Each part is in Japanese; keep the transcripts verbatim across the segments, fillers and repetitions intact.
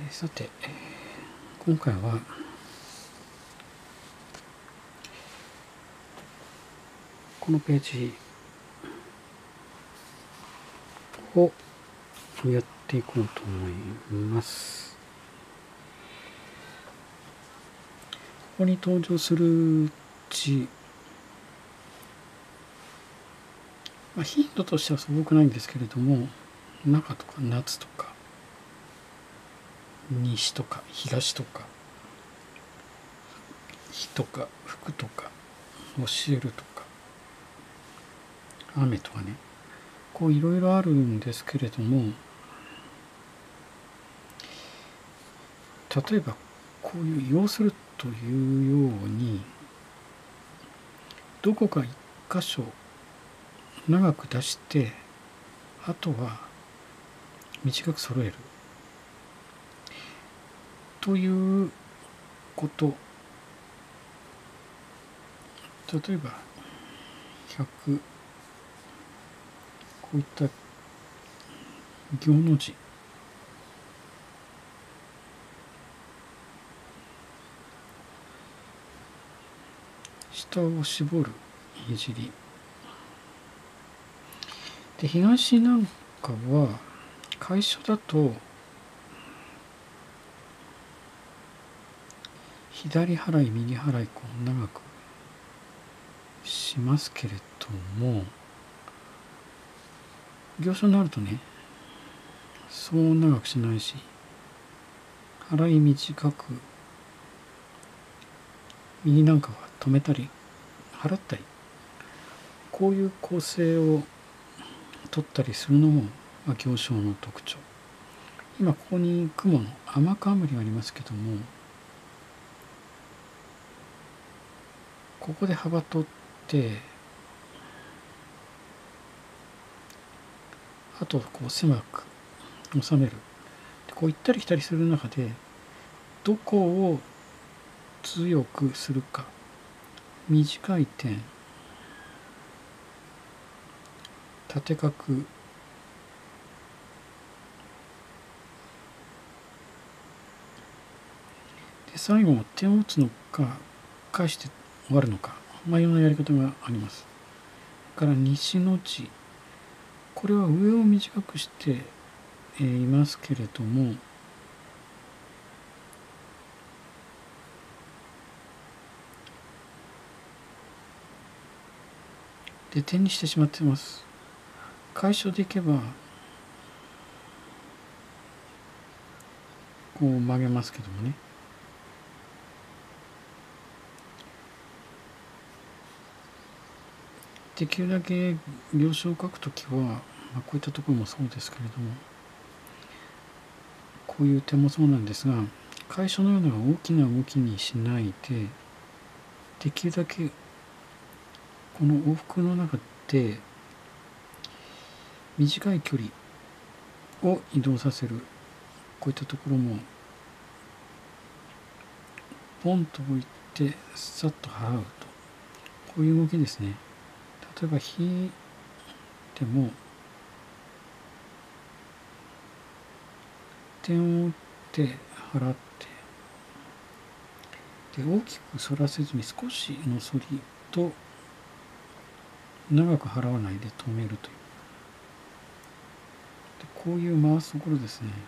ー、さて、えー、今回はこのページをやっていこうと思います。ここに登場する字、まあ、頻度としてはすごくないんですけれども、中とか夏とか西とか東とか日とか服とか教えるとか雨とかね、こういろいろあるんですけれども、例えばこういう要するというようにどこか一箇所長く出してあとは短く揃えるということ。例えばひゃくこういった行の字、下を絞るいじりで、東なんかは楷書だと左払い右払いこう長くしますけれども、行書になるとねそう長くしないし、払い短く右なんかは止めたり払ったり、こういう構成を取ったりするのも行書の特徴。今ここに雲の雨冠がありますけども、ここで幅取ってあとこう狭く収める、こう行ったり来たりする中でどこを強くするか、短い点縦角で、最後点を打つのか返して終わるのか、まあいろんなやり方があります。それから西の字、これは上を短くしていますけれども、で点にしてしまっています。楷書でいけばこう曲げますけどもね、できるだけ行書を書くときは、まあ、こういったところもそうですけれども、こういう点もそうなんですが、楷書のような大きな動きにしないで、できるだけこの往復の中で短い距離を移動させる、こういったところもポンと置いてさっと払うと、こういう動きですね。例えば引いても点を打って払って、で大きく反らせずに少しの反りと長く払わないで止めるという、でこういう回すところですね。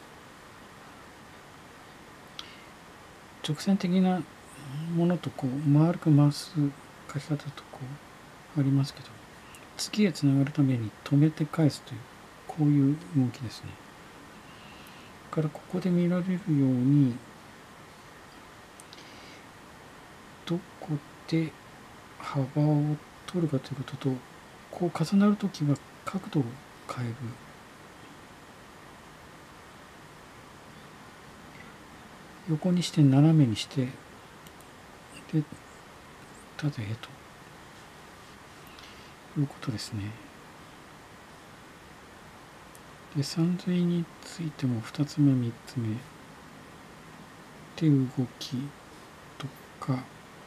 直線的なものとこう丸く回す書き方とこうありますけど、次へつながるために止めて返すという、こういう動きですね。だからここで見られるように、どこで幅を取るかということと、こう重なるときは角度を変える、横にして斜めにして、で縦へということですね。で三髄についてもふたつめみっつめで動きとか、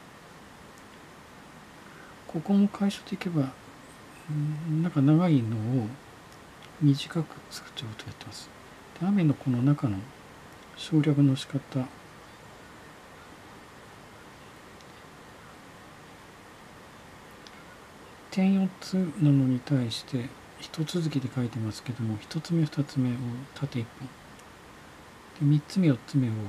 ここも楷書でいけばなんか長いのを短くするということをやってます。で雨のこの中の省略の仕方、点よっつなのに対して一続きで書いてますけども、一つ目二つ目を縦一本で、三つ目四つ目を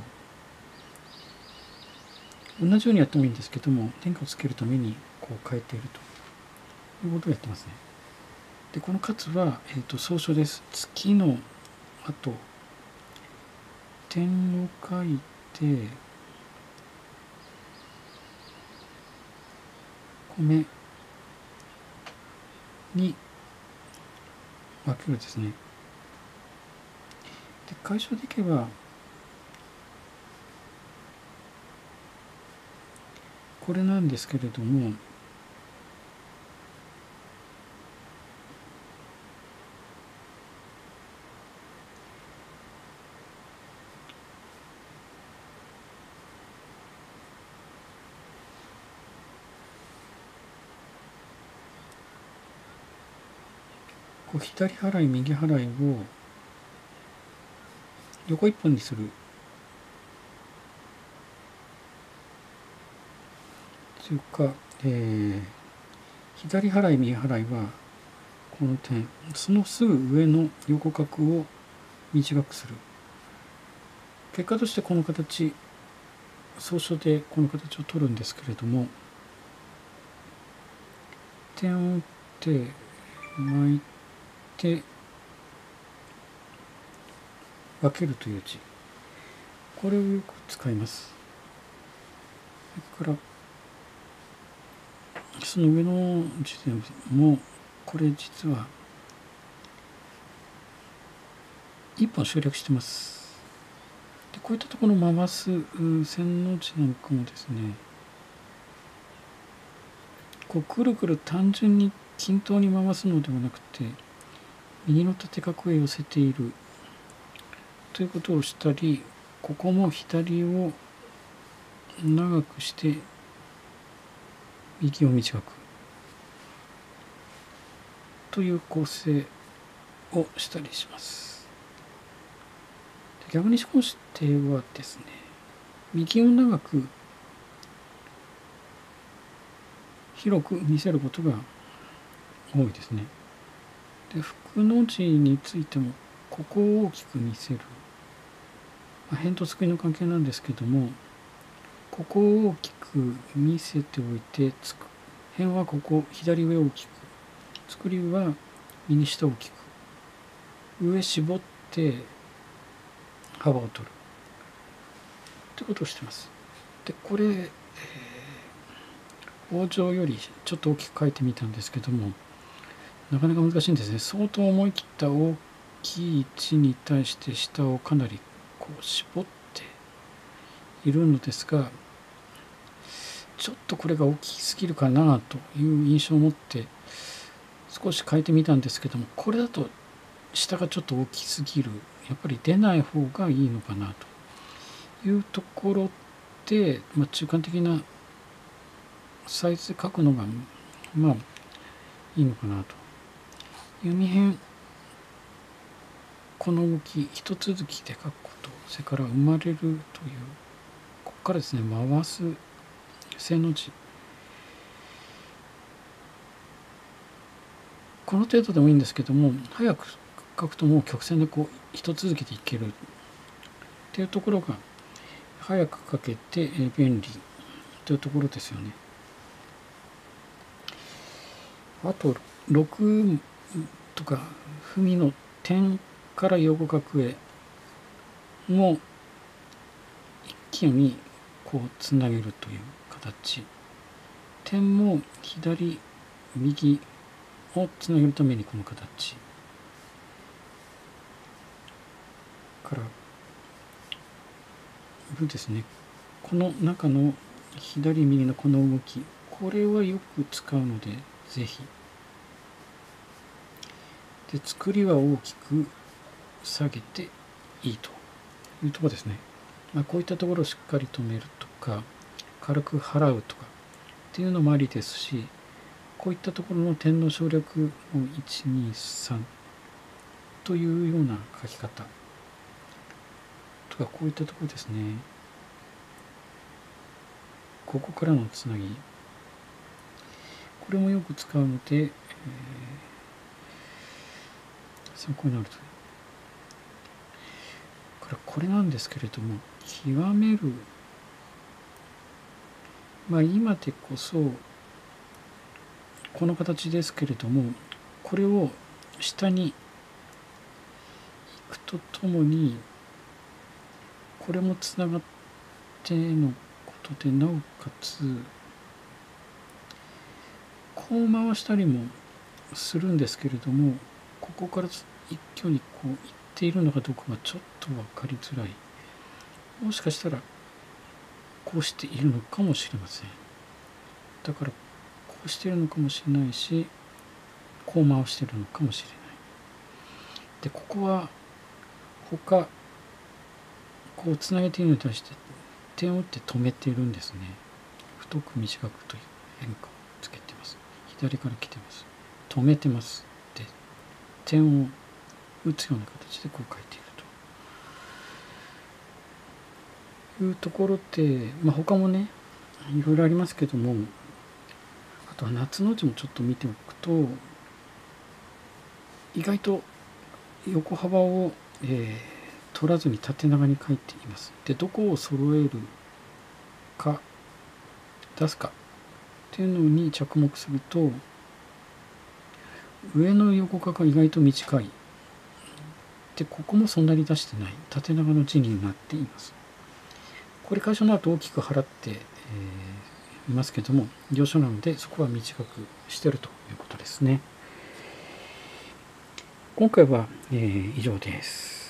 同じようにやってもいいんですけども、点をつけるためにこう変えているということをやってますね。でこの活は、えー、と草書です。月の後点を書いて米に分けるですね。で解消できればこれなんですけれども、こう左払い右払いを横一本にするというか、えー、左払い右払いはこの点、そのすぐ上の横角を短くする。結果としてこの形、草書でこの形を取るんですけれども、点を打って巻いて分けるという字、これをよく使います。それからその上の字でもこれ実は一本省略してます。でこういったところを回す線の字なんかもですね、こうくるくる単純に均等に回すのではなくて、右の縦角へ寄せているということをしたり、ここも左を長くして右を短くという構成をしたりします。逆にこうしてはですね、右を長く広く見せることが多いですね。で福の字についてもここを大きく見せる、まあ、辺と作りの関係なんですけども、ここを大きく見せておいて、つく辺はここ左上を大きく、作りは右下を大きく、上絞って幅を取るということをしています。でこれ、えー、往生よりちょっと大きく書いてみたんですけども、なかなか難しいんですね。相当思い切った大きい字に対して下をかなりこう絞っているのですが、ちょっとこれが大きすぎるかなという印象を持って少し変えてみたんですけども、これだと下がちょっと大きすぎる、やっぱり出ない方がいいのかなというところで、まあ、中間的なサイズで書くのがまあいいのかなと。弓辺、この動き一続きで書くこと、それから生まれるという、ここからですね回す正の字、この程度でもいいんですけども、早く書くともう曲線でこう一続きでいけるっていうところが早く書けて便利というところですよね。あとろくとか踏みの点から横角へも一気にこうつなげるという形、点も左右をつなげるためにこの形からですね、この中の左右のこの動き、これはよく使うのでぜひ。で作りは大きく下げていいというところですね。まあ、こういったところをしっかり止めるとか、軽く払うとかっていうのもありですし、こういったところの点の省略をいちにさんというような書き方とがこういったところですね。ここからのつなぎ、これもよく使うので、えー、参考になると。からこれなんですけれども、極める、まあ今でこそこの形ですけれども、これを下に行くとともに、これもつながってのことで、なおかつこう回したりもするんですけれども、ここから一挙にこういっているのかどうかがちょっと分かりづらい。もしかしたらこうしているのかもしれません。だからこうしているのかもしれないし、こう回しているのかもしれない。でここは他こうつなげているのに対して点を打って止めているんですね。太く短くという変化をつけてます。左から来てます。止めてます。で点を打つような形でこう書いているというところで、まあ、他もねいろいろありますけども、あとは夏の字もちょっと見ておくと、意外と横幅を、えー、取らずに縦長に書いています。でどこを揃えるか出すかっていうのに着目すると、上の横画が意外と短い。でここもそんなに出してない縦長の字になっています。これ会社の後大きく払って、えー、いますけども、行書なのでそこは短くしてるということですね。今回は、えー、以上です。